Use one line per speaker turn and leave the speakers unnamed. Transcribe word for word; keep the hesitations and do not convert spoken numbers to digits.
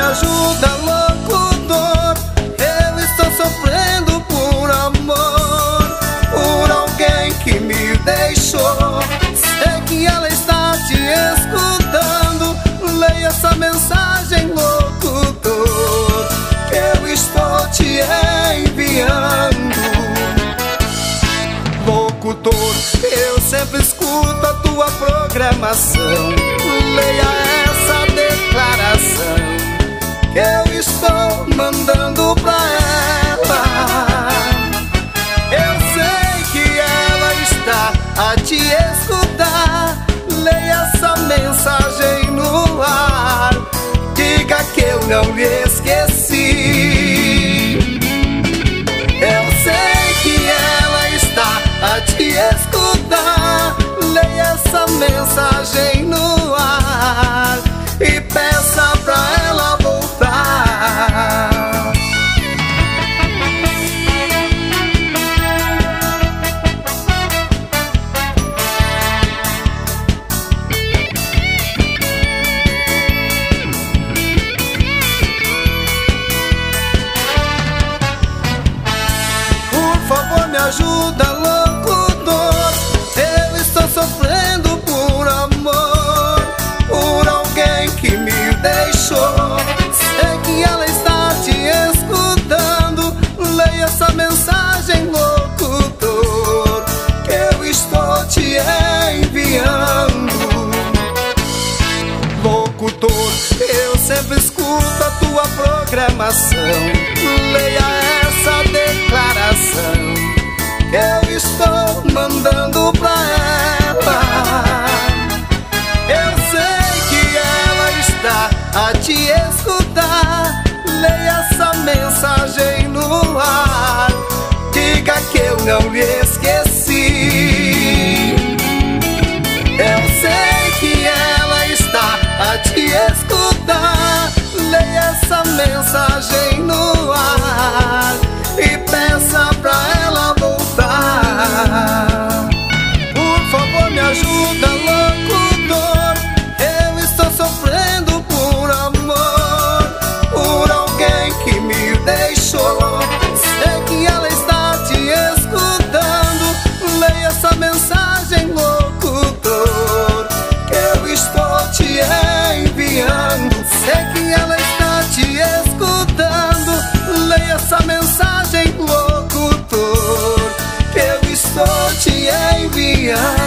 ajuda, locutor. Eu estou sofrendo por amor, por alguém que me deixou. Sei que ela está te escutando. Leia essa mensagem, locutor, que eu estou te enviando. Locutor, eu sempre escuto a tua programação. Leia essa declaração que eu estou mandando pra ela. Eu sei que ela está a te escutar. Leia essa mensagem no ar. Diga que eu não lhe esqueci. Eu sei que ela está a te escutar. Leia essa mensagem no ar e peça pra ela voltar. Por favor, me ajuda, locutor. Eu estou sofrendo por amor, por alguém que me deixou. Sei que ela está te escutando. Leia essa mensagem, locutor, que eu estou te enviando. Locutor, eu sempre escuto a tua programação. Leia essa declaração que eu estou mandando pra ela. Eu sei que ela está a te escutar. Leia essa mensagem no ar. Diga que eu não lhe esqueci. Eu sei que ela está a te escutar. Leia essa mensagem no ar e peça pra ela voltar. Por favor, me ajuda, locutor. Eu estou sofrendo por amor, por alguém que me deixou. Sei que ela está te escutando. Leia essa mensagem, locutor, que eu estou te enviando. Sei que ela está te escutando. Leia essa mensagem, locutor, que eu estou te enviando.